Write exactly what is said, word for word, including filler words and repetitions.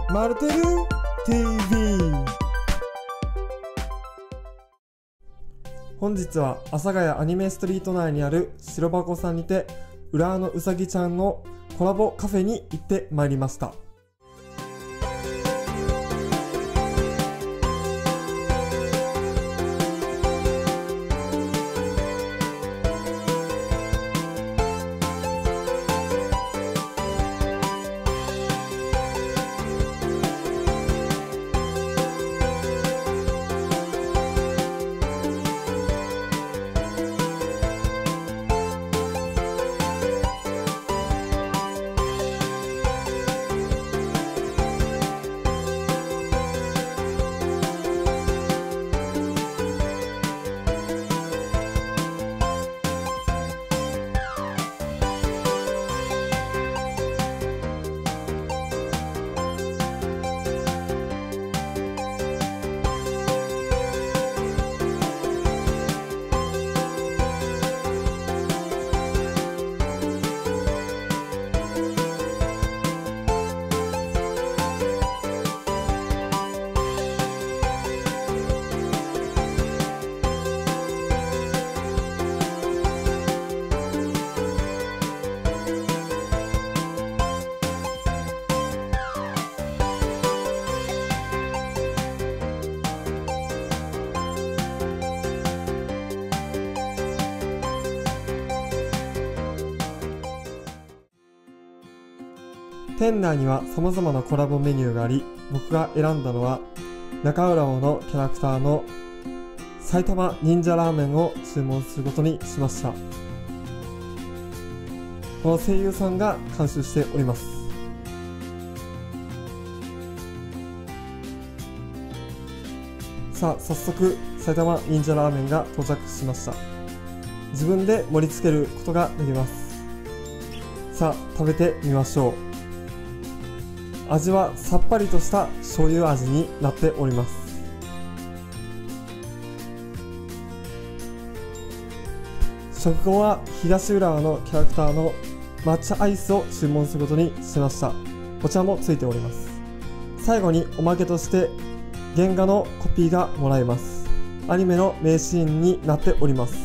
マルテル ティーブイ。 本日は阿佐ヶ谷アニメストリート内にある白箱さんにて浦和のうさぎちゃんのコラボカフェに行ってまいりました。店内には様々なコラボメニューがあり、僕が選んだのは中浦和のキャラクターの埼玉忍者ラーメンを注文することにしました。この声優さんが監修しております。さあ、早速埼玉忍者ラーメンが到着しました。自分で盛り付けることができます。さあ、食べてみましょう。味はさっぱりとした醤油味になっております。食後は東浦和のキャラクターの抹茶アイスを注文することにしました。お茶もついております。最後におまけとして原画のコピーがもらえます。アニメの名シーンになっております。